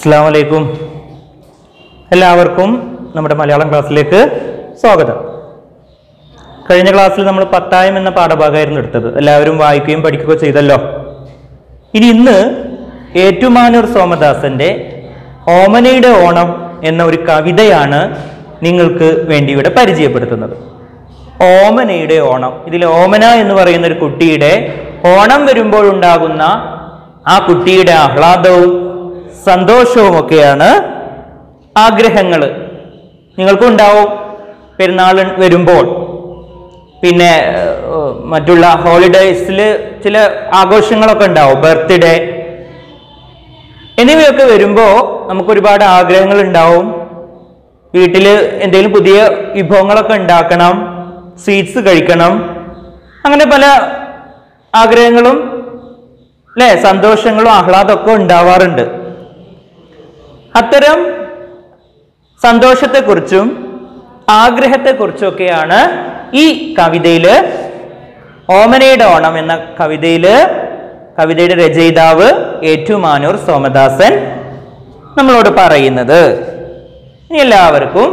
അസ്സലാമു അലൈക്കും. എല്ലാവർക്കും നമ്മുടെ മലയാളം ക്ലാസ്സിലേക്ക് സ്വാഗതം. കഴിഞ്ഞ ക്ലാസ്സിൽ നമ്മൾ പത്തായം എന്ന പാഠഭാഗമായിരുന്നു എടുത്തത്. എല്ലാവരും വായിക്കുകയും പഠിക്കുകയും ചെയ്തല്ലോ. ഇന്ന് ഏറ്റുമാനൂർ സോമദാസന്റെ ഓമനയുടെ ഓണം എന്ന ഒരു കവിതയാണ് നിങ്ങൾക്ക് വേണ്ടി ഇവിടെ പരിചയപ്പെടുത്തുന്നത്. ഓമനയുടെ ഓണം. ഇതിൽ ഓമന എന്ന് പറയുന്ന ഒരു കുട്ടിയുടെ ഓണം വരുമ്പോൾ ഉണ്ടാകുന്ന ആ കുട്ടിയുടെ ആഹ്ലാദവും സന്തോഷവും ഒക്കെയാണ് ആഗ്രഹങ്ങൾ. നിങ്ങൾക്കും ഉണ്ടാവും. പെരുന്നാൾ വരുമ്പോൾ, പിന്നെ മറ്റുള്ള ഹോളിഡേയ്സിൽ ചില ആഘോഷങ്ങളൊക്കെ ഉണ്ടാവും, ബർത്ത്ഡേ എന്നിവയൊക്കെ വരുമ്പോൾ നമുക്കൊരുപാട് ആഗ്രഹങ്ങൾ ഉണ്ടാവും. വീട്ടിൽ എന്തെങ്കിലും പുതിയ വിഭവങ്ങളൊക്കെ ഉണ്ടാക്കണം, സ്വീറ്റ്സ് കഴിക്കണം, അങ്ങനെ പല ആഗ്രഹങ്ങളും അല്ലേ, സന്തോഷങ്ങളും ആഹ്ലാദമൊക്കെ ഉണ്ടാവാറുണ്ട്. അത്തരം സന്തോഷത്തെക്കുറിച്ചും ആഗ്രഹത്തെക്കുറിച്ചൊക്കെയാണ് ഈ കവിതയില്, ഓമനയുടെ ഓണം എന്ന കവിതയുടെ രചയിതാവ് ഏറ്റുമാനൂർ സോമദാസൻ നമ്മളോട് പറയുന്നത്. ഇനി എല്ലാവർക്കും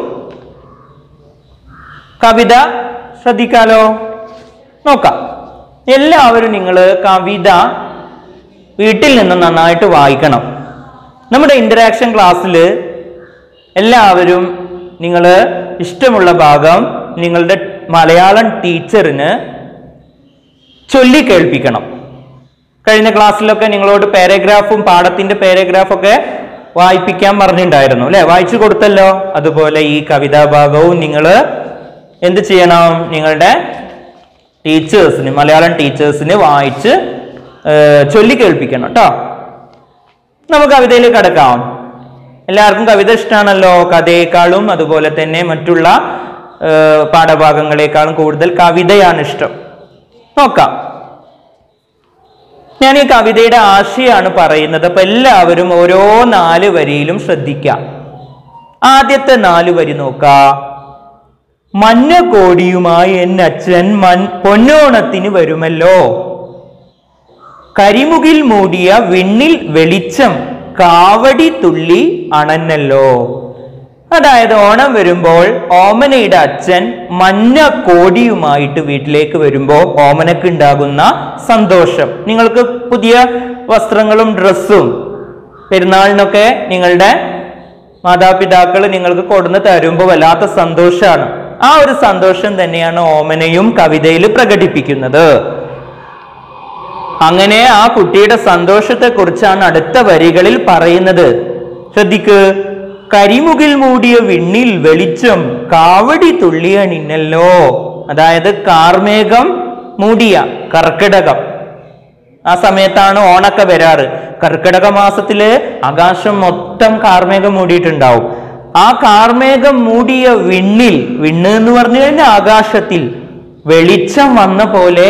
കവിത ശ്രദ്ധിക്കാലോ, നോക്കാം. എല്ലാവരും നിങ്ങൾ കവിത വീട്ടിൽ നിന്ന് നന്നായിട്ട് വായിക്കണം. നമ്മുടെ ഇന്ററാക്ഷൻ ക്ലാസ്സിൽ എല്ലാവരും നിങ്ങൾ ഇഷ്ടമുള്ള ഭാഗം നിങ്ങളുടെ മലയാളം ടീച്ചറിന് ചൊല്ലിക്കേൾപ്പിക്കണം. കഴിഞ്ഞ ക്ലാസ്സിലൊക്കെ നിങ്ങളോട് പാരഗ്രാഫും പാഠത്തിന്റെ പാരഗ്രാഫൊക്കെ വായിപ്പിക്കാൻ പറഞ്ഞിട്ടുണ്ടായിരുന്നു അല്ലെ, വായിച്ചു കൊടുത്തല്ലോ. അതുപോലെ ഈ കവിതാ ഭാഗവും നിങ്ങൾ എന്ത് ചെയ്യണം, നിങ്ങളുടെ ടീച്ചേഴ്സിന്, മലയാളം ടീച്ചേഴ്സിന് വായിച്ച് ചൊല്ലിക്കേൾപ്പിക്കണം കേട്ടോ. നമുക്ക് കവിതയിലേക്ക് കടക്കാം. എല്ലാവർക്കും കവിത ഇഷ്ടമാണല്ലോ. കഥയേക്കാളും അതുപോലെ തന്നെ മറ്റുള്ള പാഠഭാഗങ്ങളെക്കാളും കൂടുതൽ കവിതയാണ് ഇഷ്ടം. നോക്കാം. ഞാൻ ഈ കവിതയുടെ ആശയമാണ് പറയുന്നത്. അപ്പൊ എല്ലാവരും ഓരോ 4 വരിയിലും ശ്രദ്ധിക്കാം. ആദ്യത്തെ 4 വരി നോക്കാം. മഞ്ഞ കോടിയുമായി എന്നച്ഛൻ പൊന്നോണത്തിന് വരുമല്ലോ, കരിമുകിൽ മൂടിയ വിണ്ണിൽ വെളിച്ചം കാവടി തുള്ളി അണന്നല്ലോ. അതായത് ഓണം വരുമ്പോൾ ഓമനയുടെ അച്ഛൻ മഞ്ഞ കോടിയുമായിട്ട് വീട്ടിലേക്ക് വരുമ്പോൾ ഓമനക്ക് ഉണ്ടാകുന്ന സന്തോഷം. നിങ്ങൾക്ക് പുതിയ വസ്ത്രങ്ങളും ഡ്രസ്സും പെരുന്നാളിനൊക്കെ നിങ്ങളുടെ മാതാപിതാക്കൾ നിങ്ങൾക്ക് കൊടുന്ന് തരുമ്പോൾ വല്ലാത്ത സന്തോഷമാണ്. ആ ഒരു സന്തോഷം തന്നെയാണ് ഓമനയും കവിതയിൽ പ്രകടിപ്പിക്കുന്നത്. അങ്ങനെ ആ കുട്ടിയുടെ സന്തോഷത്തെ കുറിച്ചാണ് അടുത്ത വരികളിൽ പറയുന്നത്. ശ്രദ്ധിക്ക്. കരിമുകിൽ മൂടിയ വിണ്ണിൽ വെളിച്ചം കാവടി തുള്ളിയ നിന്നല്ലോ. അതായത് കാർമേഘം മൂടിയ കർക്കിടകം, ആ സമയത്താണ് ഓണൊക്കെ വരാറ്. കർക്കിടക മാസത്തില് ആകാശം മൊത്തം കാർമേഘം മൂടിയിട്ടുണ്ടാവും. ആ കാർമേഘം മൂടിയ വിണ്ണിൽ, വിണ്ണ് എന്ന് പറഞ്ഞു കഴിഞ്ഞാൽ ആകാശത്തിൽ വെളിച്ചം വന്ന പോലെ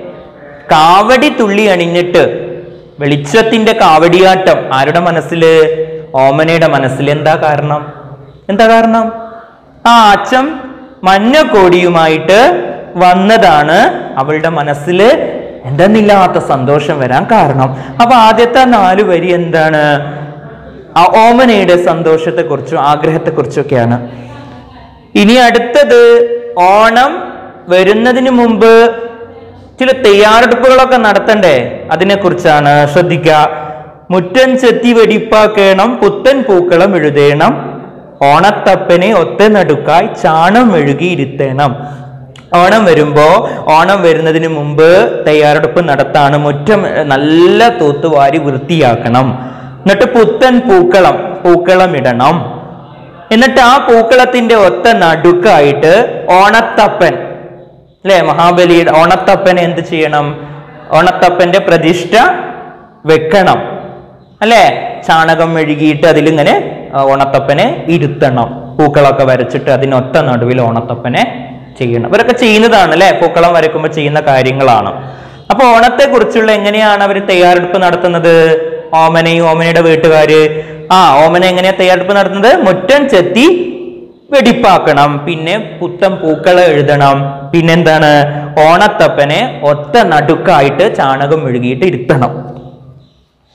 കാവടി തുള്ളി അണിഞ്ഞിട്ട്, വെളിച്ചത്തിന്റെ കാവടിയാട്ടം. ആരുടെ മനസ്സില്? ഓമനയുടെ മനസ്സിൽ. എന്താ കാരണം? ആ അച്ഛൻ മഞ്ഞ കോടിയുമായിട്ട് വന്നതാണ് അവളുടെ മനസ്സിൽ എന്തെന്നില്ലാത്ത സന്തോഷം വരാൻ കാരണം. അപ്പൊ ആദ്യത്തെ 4 വരി എന്താണ്? ആ ഓമനയുടെ സന്തോഷത്തെക്കുറിച്ചും ആഗ്രഹത്തെക്കുറിച്ചൊക്കെയാണ്. ഇനി അടുത്തത്, ഓണം വരുന്നതിന് മുമ്പ് ചില തയ്യാറെടുപ്പുകളൊക്കെ നടത്തണ്ടേ, അതിനെക്കുറിച്ചാണ്. ശ്രദ്ധിക്കുക. മുറ്റം ചെത്തി വെടിപ്പാക്കണം, പുത്തൻ പൂക്കളം എഴുതേണം, ഓണത്തപ്പനെ ഒത്ത നടുക്കായി ചാണം മെഴുകിയിരുത്തേണം. ഓണം വരുന്നതിന് മുമ്പ് തയ്യാറെടുപ്പ് നടത്താണ്. മുറ്റം നല്ല തൂത്തുവാരി വൃത്തിയാക്കണം. എന്നിട്ട് പുത്തൻ പൂക്കളം ഇടണം. എന്നിട്ട് ആ പൂക്കളത്തിന്റെ ഒത്ത നടുക്കായിട്ട് ഓണത്തപ്പൻ അല്ലെ, മഹാബലിയുടെ ഓണത്തപ്പനെ എന്ത് ചെയ്യണം? ഓണത്തപ്പന്റെ പ്രതിഷ്ഠ വെക്കണം അല്ലെ. ചാണകം മെഴുകിയിട്ട് അതിലിങ്ങനെ ഓണത്തപ്പനെ ഇരുത്തണം. പൂക്കളൊക്കെ വരച്ചിട്ട് അതിനൊത്ത നടുവിൽ ഓണത്തപ്പനെ ചെയ്യണം. ഇവരൊക്കെ ചെയ്യുന്നതാണ് അല്ലെ, പൂക്കളം വരയ്ക്കുമ്പോൾ ചെയ്യുന്ന കാര്യങ്ങളാണ്. അപ്പൊ ഓണത്തെ കുറിച്ചുള്ള എങ്ങനെയാണ് അവർ തയ്യാറെടുപ്പ് നടത്തുന്നത്? ഓമനയുടെ വീട്ടുകാര് ഓമന എങ്ങനെയാ തയ്യാറെടുപ്പ് നടത്തുന്നത്? മുറ്റം ചെത്തി വെടിപ്പാക്കണം, പിന്നെ പുത്തൻ പൂക്കളം എഴുതണം, പിന്നെന്താണ്? ഓണത്തപ്പനെ ഒത്ത നടുക്കായിട്ട് ചാണകം മെഴുകിയിട്ട് ഇരുത്തണം.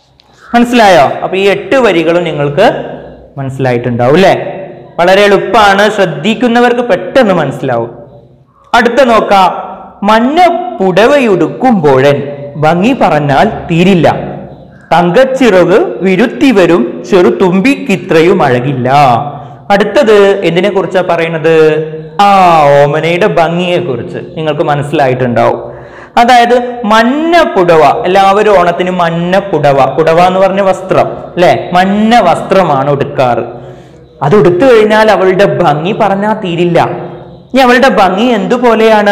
മനസ്സിലായോ? അപ്പൊ ഈ 8 വരികളും നിങ്ങൾക്ക് മനസ്സിലായിട്ടുണ്ടാവും അല്ലെ? വളരെ എളുപ്പമാണ്, ശ്രദ്ധിക്കുന്നവർക്ക് പെട്ടെന്ന് മനസ്സിലാവും. അടുത്ത നോക്കാം. മഞ്ഞ പുടവയുടുക്കുമ്പോഴൻ ഭംഗി പറഞ്ഞാൽ തീരില്ല, തങ്കച്ചിറക് വിരുത്തി വരും ചെറു തുമ്പിക്കിത്രയും അഴകില്ല. അടുത്തത് എന്തിനെ കുറിച്ചാ പറയുന്നത്? ഓമനയുടെ ഭംഗിയെ കുറിച്ച് നിങ്ങൾക്ക് മനസ്സിലായിട്ടുണ്ടാവും. അതായത് മഞ്ഞ പുടവ, എല്ലാവരും ഓണത്തിന് മഞ്ഞ പുടവ, പുടവ എന്ന് പറഞ്ഞ വസ്ത്രം അല്ലെ, മഞ്ഞ വസ്ത്രമാണ് ഉടുക്കാറ്. അത് ഉടുത്തു കഴിഞ്ഞാൽ അവളുടെ ഭംഗി പറഞ്ഞാൽ തീരില്ല. ഇനി അവളുടെ ഭംഗി എന്തുപോലെയാണ്?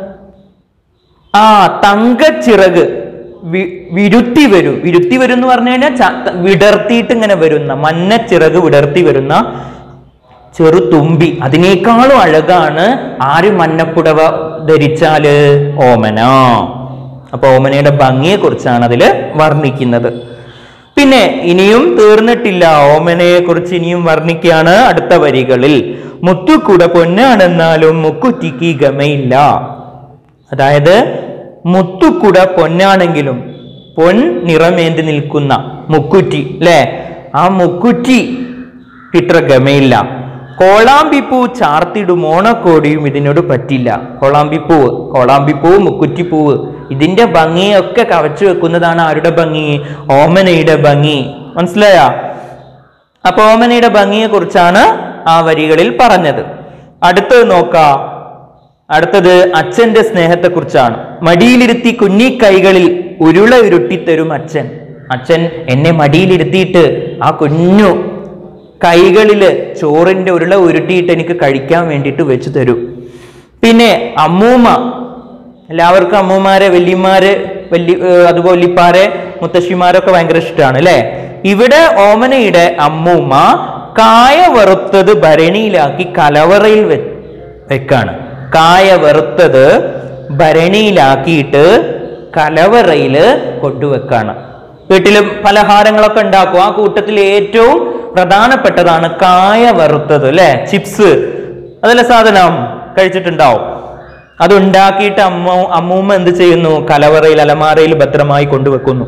തങ്കച്ചിറക് വിരുത്തി വരും. വിരുത്തി വരും എന്ന് പറഞ്ഞു കഴിഞ്ഞാൽ വിടർത്തിയിട്ട് ഇങ്ങനെ വരുന്ന, മഞ്ഞ ചിറക് വിടർത്തി വരുന്ന ചെറു തുമ്പി. അതിനേക്കാളും അഴകാണ് ആര് മഞ്ഞപ്പുടവ ധരിച്ചാല്? ഓമന. അപ്പൊ ഓമനയുടെ ഭംഗിയെ കുറിച്ചാണ് അതില് വർണ്ണിക്കുന്നത്. പിന്നെ ഇനിയും തീർന്നിട്ടില്ല, ഓമനയെ കുറിച്ച് ഇനിയും വർണ്ണിക്കുകയാണ് അടുത്ത വരികളിൽ. മുത്തുക്കുട പൊന്നാണെന്നാലും മുക്കുറ്റിക്ക് ഗമയില്ല. അതായത് മുത്തുക്കുട പൊന്നാണെങ്കിലും പൊൻ നിറമേന്തി നിൽക്കുന്ന മുക്കുറ്റി അല്ലെ, ആ മുക്കുറ്റി ഇത്ര ഗമയില്ല. കോളാമ്പിപ്പൂ ചാർത്തിടും ഓണക്കോടിയും ഇതിനോട് പറ്റില്ല. കോളാമ്പിപ്പൂവ് മുക്കുറ്റിപ്പൂവ് ഇതിന്റെ ഭംഗിയൊക്കെ കവച്ചു വെക്കുന്നതാണ് ആരുടെ ഭംഗി? ഓമനയുടെ ഭംഗി. മനസ്സിലായ? അപ്പൊ ഓമനയുടെ ഭംഗിയെ കുറിച്ചാണ് ആ വരികളിൽ പറഞ്ഞത്. അടുത്തത് നോക്കാം. അടുത്തത് അച്ഛന്റെ സ്നേഹത്തെ കുറിച്ചാണ്. മടിയിലിരുത്തി കുഞ്ഞിക്കൈകളിൽ ഉരുള ഉരുട്ടിത്തരും അച്ഛൻ. അച്ഛൻ എന്നെ മടിയിലിരുത്തിയിട്ട് ആ കുഞ്ഞു കൈകളില് ചോറിന്റെ ഉരുള ഉരുട്ടിയിട്ട് എനിക്ക് കഴിക്കാൻ വേണ്ടിയിട്ട് വെച്ച് തരും. പിന്നെ അമ്മൂമ്മ, എല്ലാവർക്കും അമ്മൂമാരെ, വല്യമാര്, അതുപോലെ വല്യപ്പാരെ, മുത്തശ്ശിമാരൊക്കെ ഭയങ്കര ഇഷ്ടമാണ് അല്ലെ. ഇവിടെ ഓമനയുടെ അമ്മൂമ്മ കായ വറുത്തത് ഭരണിയിലാക്കി കലവറയിൽ വെക്കാണ്. കായ വറുത്തത് ഭരണിയിലാക്കിയിട്ട് കലവറയില് കൊണ്ടുവെക്കാണ്. വീട്ടിലും പലഹാരങ്ങളൊക്കെ ഉണ്ടാക്കും. ആ കൂട്ടത്തിൽ ഏറ്റവും പ്രധാനപ്പെട്ടതാണ് കായ വറുത്തത് അല്ലെ, ചിപ്സ്. അതല്ല സാധനം കഴിച്ചിട്ടുണ്ടാവും. അതുണ്ടാക്കിയിട്ട് അമ്മൂമ്മ എന്ത് ചെയ്യുന്നു? കലവറയിൽ, അലമാരയിൽ ഭദ്രമായി കൊണ്ടുവെക്കുന്നു.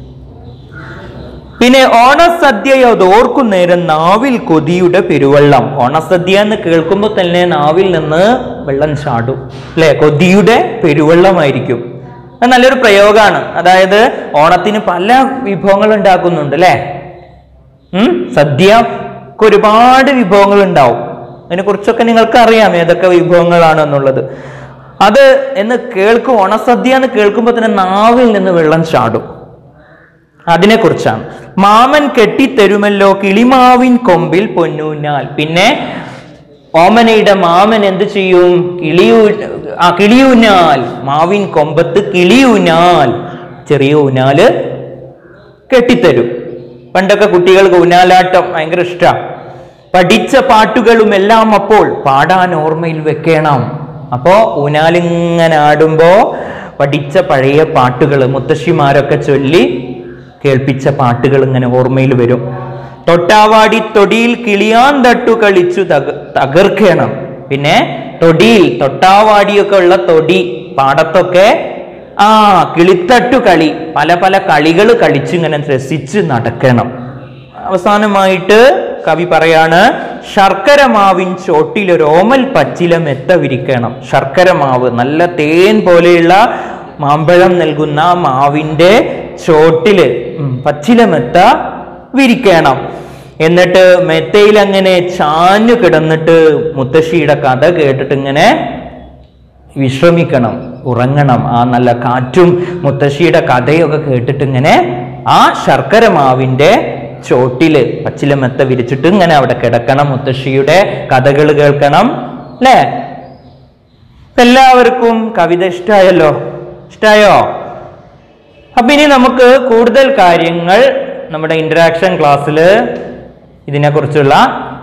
പിന്നെ ഓണസദ്യ ഓർക്കുന്നേരം നാവിൽ കൊതിയുടെ പെരുവെള്ളം. ഓണസദ്യ എന്ന് കേൾക്കുമ്പോൾ തന്നെ നാവിൽ നിന്ന് വെള്ളം ചാടും അല്ലെ, കൊതിയുടെ പെരുവെള്ളമായിരിക്കും. അത് നല്ലൊരു പ്രയോഗമാണ്. അതായത് ഓണത്തിന് പല വിഭവങ്ങൾ ഉണ്ടാക്കുന്നുണ്ട് അല്ലെ. സദ്യക്ക് ഒരുപാട് വിഭവങ്ങൾ ഉണ്ടാവും. അതിനെ കുറിച്ചൊക്കെ നിങ്ങൾക്ക് അറിയാം ഏതൊക്കെ വിഭവങ്ങളാണ് എന്നുള്ളത്. അത് ഓണസദ്യ എന്ന് കേൾക്കുമ്പോൾ തന്നെ നാവിൽ നിന്ന് വെള്ളം ചാടും. അതിനെ കുറിച്ചാണ്. മാമൻ കെട്ടിത്തരുമല്ലോ കിളിമാവിൻ കൊമ്പിൽ പൊന്നൂഞ്ഞാൽ. പിന്നെ ഓമനയുടെ മാമൻ എന്ത് ചെയ്യും? കിളിയൂഞ്ഞാൽ, മാവിൻ കൊമ്പത്ത് കിളിയൂഞ്ഞാൽ, ചെറിയ ഊഞ്ഞാല് കെട്ടിത്തരും. പണ്ടൊക്കെ കുട്ടികൾക്ക് ഊഞ്ഞാലാട്ടം ഭയങ്കര ഇഷ്ടമാണ്. പഠിച്ച പാട്ടുകളും എല്ലാം അപ്പോൾ പാടാൻ ഓർമ്മയിൽ വെക്കണം. അപ്പോ ഊഞ്ഞാലിങ്ങനെ ആടുമ്പോ പഠിച്ച പഴയ പാട്ടുകൾ മുത്തശ്ശിമാരൊക്കെ ചൊല്ലി കേൾപ്പിച്ച പാട്ടുകൾ ഇങ്ങനെ ഓർമ്മയിൽ വരും. തൊട്ടാവാടി തൊടിയിൽ കിളിയാൻ തട്ടു കളിച്ചു തകർക്കണം. പിന്നെ തൊട്ടാവാടിയൊക്കെ ഉള്ള തൊടി പാടത്തൊക്കെ കിളിത്തട്ടു കളി, പല പല കളികൾ കളിച്ചിങ്ങനെ രസിച്ച് നടക്കണം. അവസാനമായിട്ട് കവി പറയാണ്, ശർക്കര മാവിൻ ചോട്ടിലൊരു ഓമൽ പച്ചില മെത്ത വിരിക്കണം. ശർക്കര മാവ്, നല്ല തേൻ പോലെയുള്ള മാമ്പഴം നൽകുന്ന മാവിന്റെ ചോട്ടില് പച്ചില മെത്ത വിരിക്കണം. എന്നിട്ട് മെത്തയിൽ അങ്ങനെ ചാഞ്ഞു കിടന്നിട്ട് മുത്തശ്ശിയുടെ കഥ കേട്ടിട്ട് ഇങ്ങനെ വിശ്രമിക്കണം, ഉറങ്ങണം. ആ നല്ല കാറ്റും മുത്തശ്ശിയുടെ കഥയൊക്കെ കേട്ടിട്ട് ഇങ്ങനെ ആ ശർക്കര മാവിന്റെ ചോട്ടില് പച്ചിലമെത്ത വിരിച്ചിട്ട് ഇങ്ങനെ അവിടെ കിടക്കണം, മുത്തശ്ശിയുടെ കഥകൾ കേൾക്കണം അല്ലേ. എല്ലാവർക്കും കവിത ഇഷ്ടമായല്ലോ? ഇഷ്ടമായോ? അപ്പൊ ഇനി നമുക്ക് കൂടുതൽ കാര്യങ്ങൾ നമ്മുടെ ഇന്ററാക്ഷൻ ക്ലാസ്സിൽ ഇതിനെക്കുറിച്ചുള്ള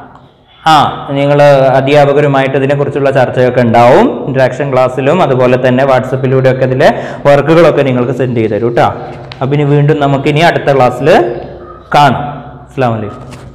നിങ്ങൾ അധ്യാപകരുമായിട്ട് ഇതിനെക്കുറിച്ചുള്ള ചർച്ചയൊക്കെ ഉണ്ടാവും. ഇന്ററാക്ഷൻ ക്ലാസ്സിലും അതുപോലെ തന്നെ വാട്സപ്പിലൂടെ ഒക്കെ ഇതിലെ വർക്കുകളൊക്കെ നിങ്ങൾക്ക് സെൻഡ് ചെയ്ത് തരും കേട്ടോ. അപ്പം ഇനി വീണ്ടും നമുക്കിനി അടുത്ത ക്ലാസ്സിൽ കാണാം. അസ്സലാമു അലൈക്കും.